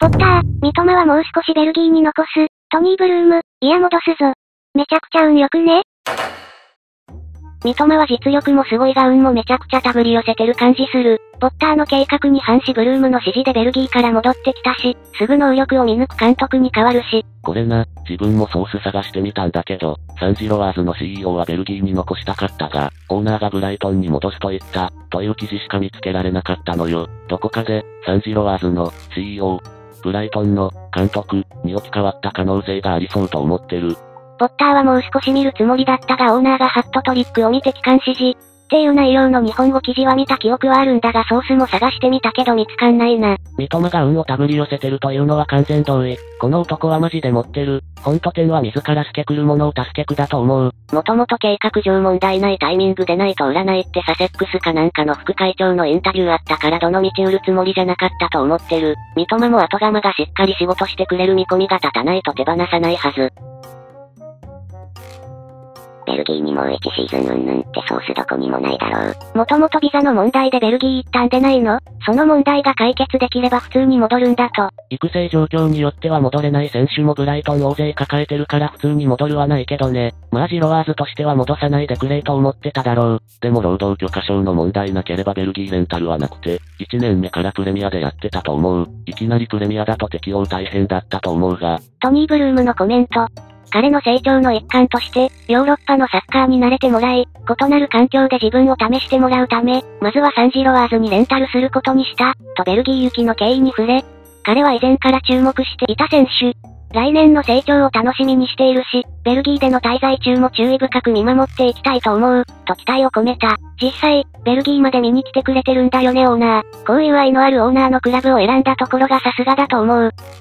ポッター、三笘はもう少しベルギーに残す。トニー・ブルーム、いや戻すぞ。めちゃくちゃ運良くね？三笘は実力もすごいが運もめちゃくちゃ手繰り寄せてる感じする。ポッターの計画に反しブルームの指示でベルギーから戻ってきたし、すぐ能力を見抜く監督に変わるし。 これな、自分もソース探してみたんだけど、サンジロワーズの CEO はベルギーに残したかったが、オーナーがブライトンに戻すと言った、という記事しか見つけられなかったのよ。どこかで、サンジロワーズの CEO、ブライトンの監督に置き換わった可能性がありそうと思ってる。 ポッターはもう少し見るつもりだったがオーナーがハットトリックを見て機関指示。っていう内容の日本語記事は見た記憶はあるんだがソースも探してみたけど見つかんないな。 三笘が運を手繰り寄せてるというのは完全同意。この男はマジで持ってる。ほんと天は自ら透けくるものを助けくだと思う。 もともと計画上問題ないタイミングでないと占いってサセックスかなんかの副会長のインタビューあったからどの道売るつもりじゃなかったと思ってる。三笘も後釜がしっかり仕事してくれる見込みが立たないと手放さないはず。ベルギーにもう1シーズンうんぬんってソースどこにもないだろう。もともとビザの問題でベルギー行ったんでないの？その問題が解決できれば普通に戻るんだと。 育成状況によっては戻れない選手もブライトン大勢抱えてるから普通に戻るはないけどね。まあジロワーズとしては戻さないでくれと思ってただろう。でも労働許可証の問題なければベルギーレンタルはなくて、1年目からプレミアでやってたと思う。いきなりプレミアだと適応大変だったと思うが。 トニー・ブルームのコメント。彼の成長の一環として、ヨーロッパのサッカーに慣れてもらい、異なる環境で自分を試してもらうため、まずはサンジロワーズにレンタルすることにした、とベルギー行きの経緯に触れ、彼は以前から注目していた選手。来年の成長を楽しみにしているし、ベルギーでの滞在中も注意深く見守っていきたいと思う、と期待を込めた。実際、ベルギーまで見に来てくれてるんだよねオーナー。こういう愛のあるオーナーのクラブを選んだところがさすがだと思う。